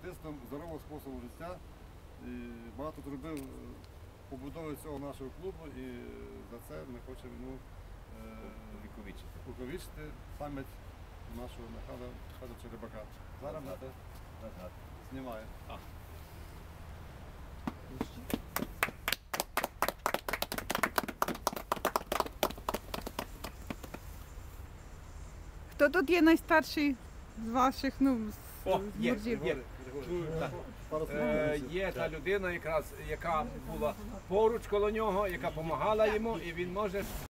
адвентистом здорового способу життя. І багато зробив побудови цього нашого клубу, і за це ми хочемо увіковічити пам'ять нашого Михайла Черебака. Зараз ми це знімаємо. Хто тут є найстарший з ваших, Є, мужів? є. Є та людина, яка була поруч коло нього, яка допомагала йому, і він може